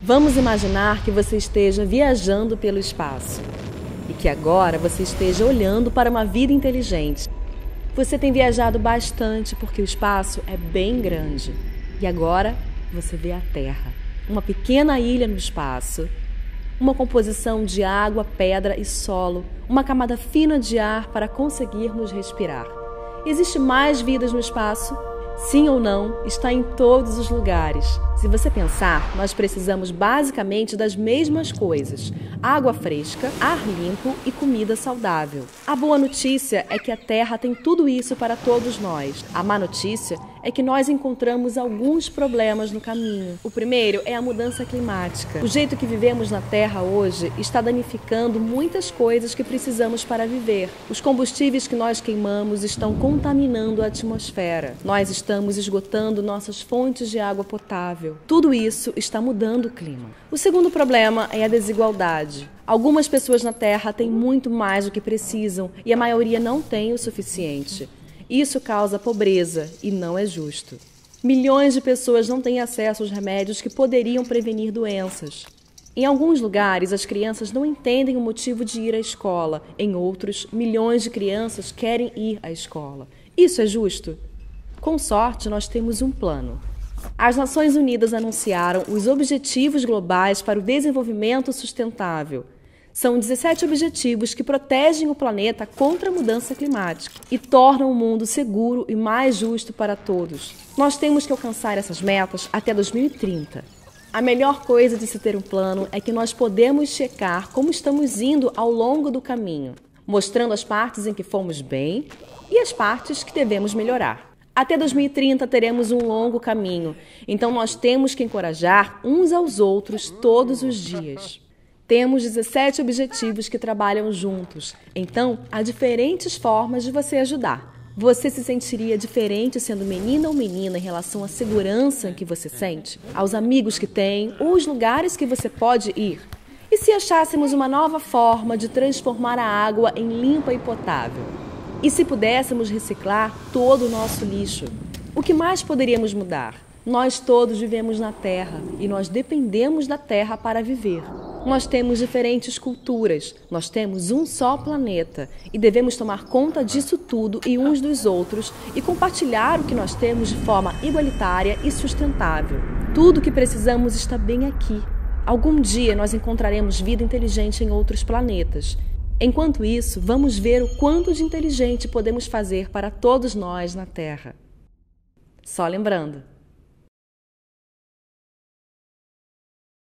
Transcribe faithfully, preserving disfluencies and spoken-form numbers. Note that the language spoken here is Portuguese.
Vamos imaginar que você esteja viajando pelo espaço e que agora você esteja olhando para uma vida inteligente. Você tem viajado bastante porque o espaço é bem grande. E agora você vê a Terra, uma pequena ilha no espaço, uma composição de água, pedra e solo, uma camada fina de ar para conseguirmos respirar. Existe mais vidas no espaço? Sim ou não, está em todos os lugares. Se você pensar, nós precisamos basicamente das mesmas coisas: água fresca, ar limpo e comida saudável. A boa notícia é que a Terra tem tudo isso para todos nós. A má notícia é que nós encontramos alguns problemas no caminho. O primeiro é a mudança climática. O jeito que vivemos na Terra hoje está danificando muitas coisas que precisamos para viver. Os combustíveis que nós queimamos estão contaminando a atmosfera. Nós estamos esgotando nossas fontes de água potável. Tudo isso está mudando o clima. O segundo problema é a desigualdade. Algumas pessoas na Terra têm muito mais do que precisam e a maioria não tem o suficiente. Isso causa pobreza e não é justo. Milhões de pessoas não têm acesso aos remédios que poderiam prevenir doenças. Em alguns lugares, as crianças não entendem o motivo de ir à escola. Em outros, milhões de crianças querem ir à escola. Isso é justo? Com sorte, nós temos um plano. As Nações Unidas anunciaram os Objetivos Globais para o Desenvolvimento Sustentável. São dezessete objetivos que protegem o planeta contra a mudança climática e tornam o mundo seguro e mais justo para todos. Nós temos que alcançar essas metas até dois mil e trinta. A melhor coisa de se ter um plano é que nós podemos checar como estamos indo ao longo do caminho, mostrando as partes em que fomos bem e as partes que devemos melhorar. Até dois mil e trinta teremos um longo caminho, então nós temos que encorajar uns aos outros todos os dias. Temos dezessete objetivos que trabalham juntos, então há diferentes formas de você ajudar. Você se sentiria diferente sendo menina ou menina em relação à segurança que você sente, aos amigos que tem ou os lugares que você pode ir? E se achássemos uma nova forma de transformar a água em limpa e potável? E se pudéssemos reciclar todo o nosso lixo? O que mais poderíamos mudar? Nós todos vivemos na Terra e nós dependemos da Terra para viver. Nós temos diferentes culturas, nós temos um só planeta e devemos tomar conta disso tudo e uns dos outros e compartilhar o que nós temos de forma igualitária e sustentável. Tudo o que precisamos está bem aqui. Algum dia nós encontraremos vida inteligente em outros planetas. Enquanto isso, vamos ver o quanto de inteligente podemos fazer para todos nós na Terra. Só lembrando,